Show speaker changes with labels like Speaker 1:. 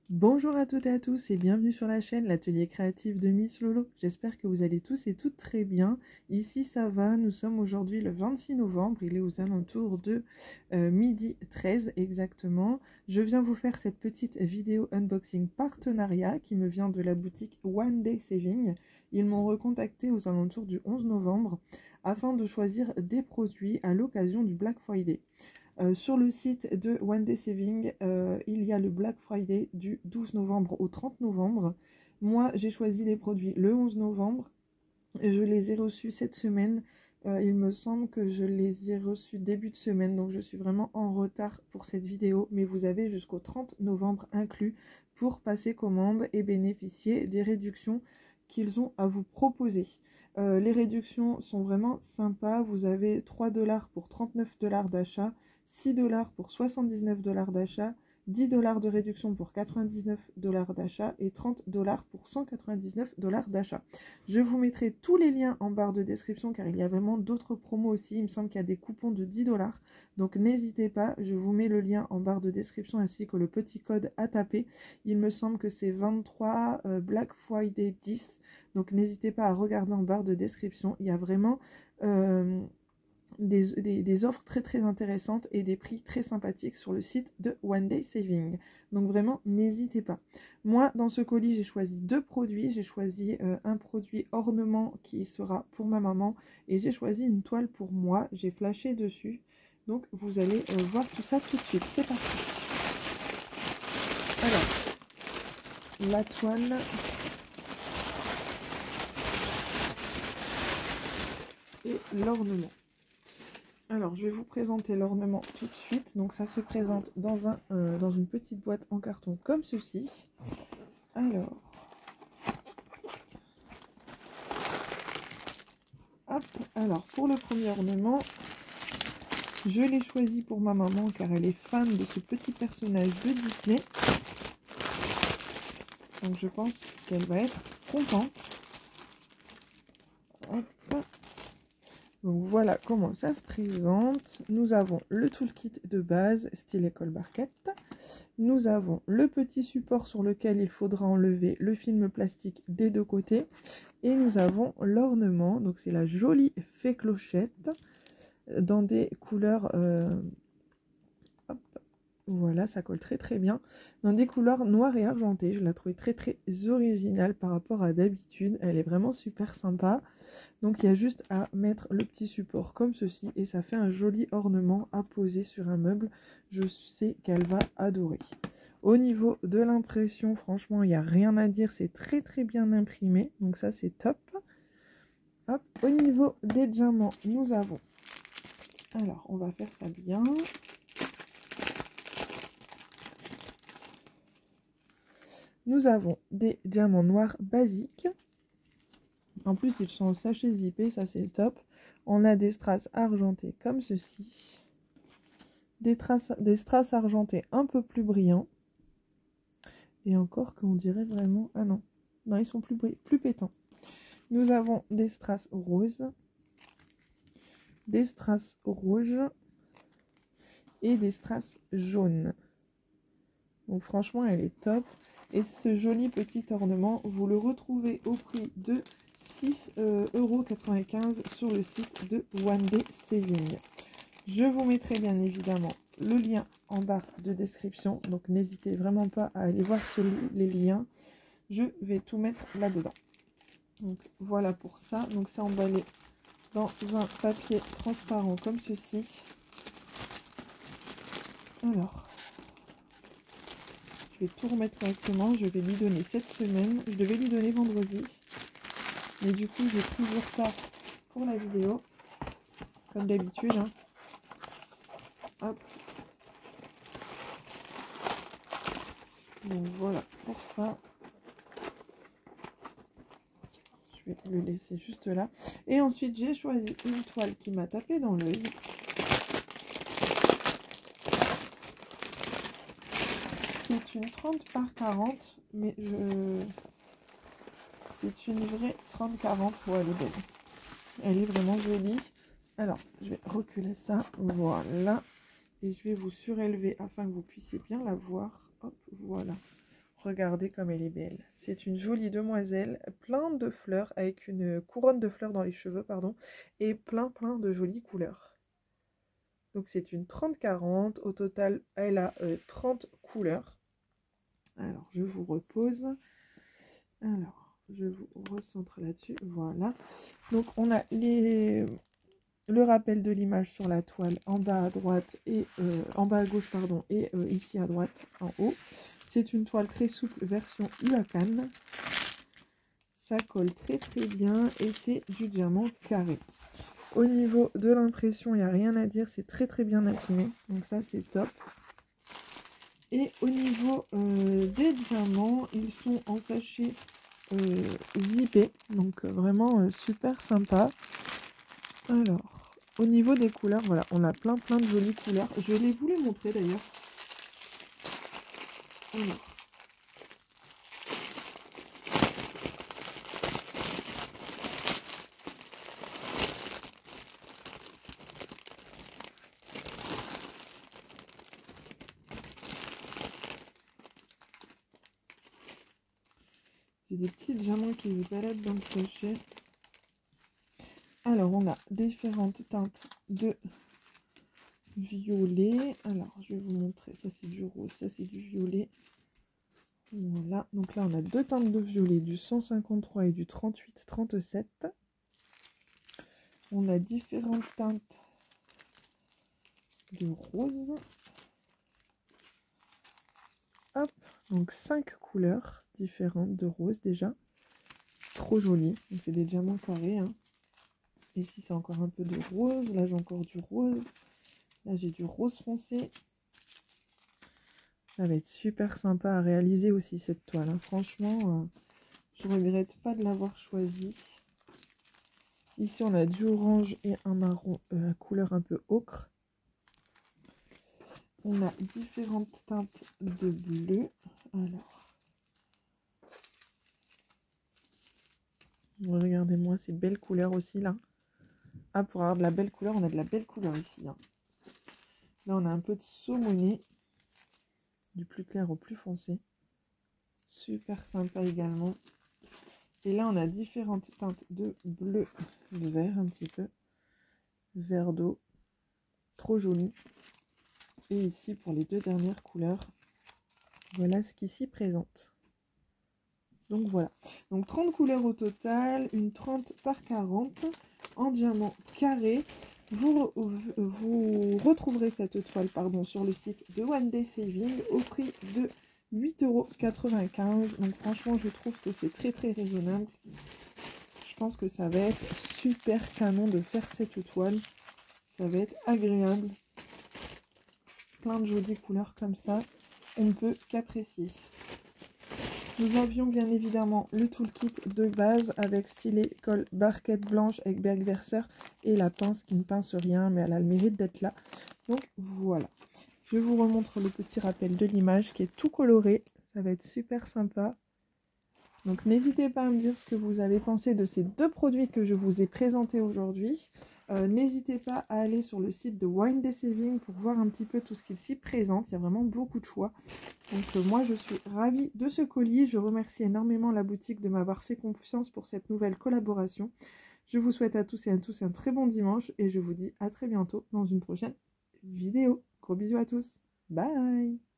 Speaker 1: Bonjour à toutes et à tous et bienvenue sur la chaîne l'atelier créatif de Miss Lolo. J'espère que vous allez tous et toutes très bien. Ici ça va, nous sommes aujourd'hui le 26 novembre, il est aux alentours de midi 13 exactement. Je viens vous faire cette petite vidéo unboxing partenariat qui me vient de la boutique One Day Saving. Ils m'ont recontacté aux alentours du 11 novembre afin de choisir des produits à l'occasion du Black Friday. Sur le site de One Day Saving, il y a le Black Friday du 12 novembre au 30 novembre. Moi, j'ai choisi les produits le 11 novembre. Je les ai reçus cette semaine. Il me semble que je les ai reçus début de semaine. Donc, je suis vraiment en retard pour cette vidéo. Mais vous avez jusqu'au 30 novembre inclus pour passer commande et bénéficier des réductions qu'ils ont à vous proposer. Les réductions sont vraiment sympas. Vous avez 3 $ pour 39 $ d'achat. 6 $ pour 79 $ d'achat, 10 $ de réduction pour 99 $ d'achat et 30 $ pour 199 $ d'achat. Je vous mettrai tous les liens en barre de description car il y a vraiment d'autres promos aussi. Il me semble qu'il y a des coupons de 10 $. Donc n'hésitez pas, je vous mets le lien en barre de description ainsi que le petit code à taper. Il me semble que c'est 23 Black Friday 10. Donc n'hésitez pas à regarder en barre de description. Il y a vraiment... des offres très intéressantes et des prix très sympathiques sur le site de One Day Saving. Donc vraiment, n'hésitez pas. Moi, dans ce colis, j'ai choisi deux produits. J'ai choisi un produit ornement qui sera pour ma maman et j'ai choisi une toile pour moi. J'ai flashé dessus. Donc, vous allez voir tout ça tout de suite. C'est parti. Alors, la toile... et l'ornement. Alors, je vais vous présenter l'ornement tout de suite. Donc, ça se présente dans une petite boîte en carton comme ceci. Alors, hop. Alors, pour le premier ornement, je l'ai choisi pour ma maman car elle est fan de ce petit personnage de Disney. Donc, je pense qu'elle va être contente. Hop. Donc voilà comment ça se présente. Nous avons le toolkit de base, style école barquette. Nous avons le petit support sur lequel il faudra enlever le film plastique des deux côtés. Et nous avons l'ornement, donc c'est la jolie fée clochette dans des couleurs... hop, voilà, ça colle très bien. Dans des couleurs noires et argentées. Je la trouve très originale par rapport à d'habitude. Elle est vraiment super sympa. Donc il y a juste à mettre le petit support comme ceci et ça fait un joli ornement à poser sur un meuble. Je sais qu'elle va adorer. Au niveau de l'impression, franchement, il n'y a rien à dire. C'est très bien imprimé. Donc ça, c'est top. Hop. Au niveau des diamants, nous avons... Alors, on va faire ça bien. Nous avons des diamants noirs basiques. En plus, ils sont en sachet zippé, ça c'est top. On a des strass argentés comme ceci. Des strass argentés un peu plus brillants. Et encore qu'on dirait vraiment... Ah non, non, ils sont plus pétants. Nous avons des strass roses. Des strass rouges. Et des strass jaunes. Donc franchement, elle est top. Et ce joli petit ornement, vous le retrouvez au prix de 6,95 € sur le site de One Day Saving. Je vous mettrai bien évidemment le lien en barre de description. Donc n'hésitez vraiment pas à aller voir les liens. Je vais tout mettre là-dedans. Donc voilà pour ça. Donc c'est emballé dans un papier transparent comme ceci. Alors... je vais tout remettre correctement. Je vais lui donner cette semaine. Je devais lui donner vendredi. Mais du coup, j'ai pris du retard pour la vidéo. Comme d'habitude. Hein. Hop. Donc voilà pour ça. Je vais le laisser juste là. Et ensuite, j'ai choisi une toile qui m'a tapé dans l'œil. C'est une 30 par 40, mais c'est une vraie 30-40. Oh, elle est belle. Elle est vraiment jolie. Alors, je vais reculer ça. Voilà. Et je vais vous surélever afin que vous puissiez bien la voir. Hop, voilà. Regardez comme elle est belle. C'est une jolie demoiselle, plein de fleurs, avec une couronne de fleurs dans les cheveux, pardon, et plein de jolies couleurs. Donc c'est une 30-40. Au total, elle a 30 couleurs. Alors, je vous repose. Alors, je vous recentre là-dessus. Voilà. Donc, on a le rappel de l'image sur la toile en bas à droite et en bas à gauche, pardon, et ici à droite en haut. C'est une toile très souple, version Ulakan. Ça colle très bien et c'est du diamant carré. Au niveau de l'impression, il n'y a rien à dire, c'est très bien imprimé. Donc ça, c'est top. Et au niveau des diamants, ils sont en sachet zippé. Donc vraiment super sympa. Alors, au niveau des couleurs, voilà, on a plein de jolies couleurs. Je vais vous les montrer d'ailleurs. Alors. J'ai des petits diamants qui se baladent dans le sachet. Alors, on a différentes teintes de violet. Alors, je vais vous montrer. Ça, c'est du rose. Ça, c'est du violet. Voilà. Donc là, on a deux teintes de violet, du 153 et du 38-37. On a différentes teintes de rose. Hop. Donc, 5 couleurs différentes de rose déjà. Trop joli. Donc, c'est des diamants carrés. Hein. Ici, c'est encore un peu de rose. Là, j'ai encore du rose. Là, j'ai du rose foncé. Ça va être super sympa à réaliser aussi, cette toile. Hein. Franchement, je regrette pas de l'avoir choisie. Ici, on a du orange et un marron à couleur un peu ocre. On a différentes teintes de bleu. Alors, regardez-moi ces belles couleurs aussi, là. Ah, pour avoir de la belle couleur, on a de la belle couleur ici. Hein. Là, on a un peu de saumoné. Du plus clair au plus foncé. Super sympa également. Et là, on a différentes teintes de bleu, de vert un petit peu. Vert d'eau. Trop joli. Et ici, pour les deux dernières couleurs, voilà ce qui s'y présente. Donc voilà. Donc 30 couleurs au total, une 30 par 40 en diamant carré. Vous retrouverez cette toile sur le site de One Day Saving au prix de 8,95 €. Donc franchement, je trouve que c'est très raisonnable. Je pense que ça va être super canon de faire cette toile. Ça va être agréable. Plein de jolies couleurs comme ça. On ne peut qu'apprécier. Nous avions bien évidemment le toolkit de base avec stylet, colle, barquette blanche avec bergverseur et la pince qui ne pince rien, mais elle a le mérite d'être là. Donc voilà. Je vous remontre le petit rappel de l'image qui est tout coloré. Ça va être super sympa. Donc n'hésitez pas à me dire ce que vous avez pensé de ces deux produits que je vous ai présentés aujourd'hui. N'hésitez pas à aller sur le site de One Day Saving pour voir un petit peu tout ce qu'il s'y présente. Il y a vraiment beaucoup de choix. Donc moi je suis ravie de ce colis. Je remercie énormément la boutique de m'avoir fait confiance pour cette nouvelle collaboration. Je vous souhaite à tous et à tous un très bon dimanche et je vous dis à très bientôt dans une prochaine vidéo. Gros bisous à tous. Bye!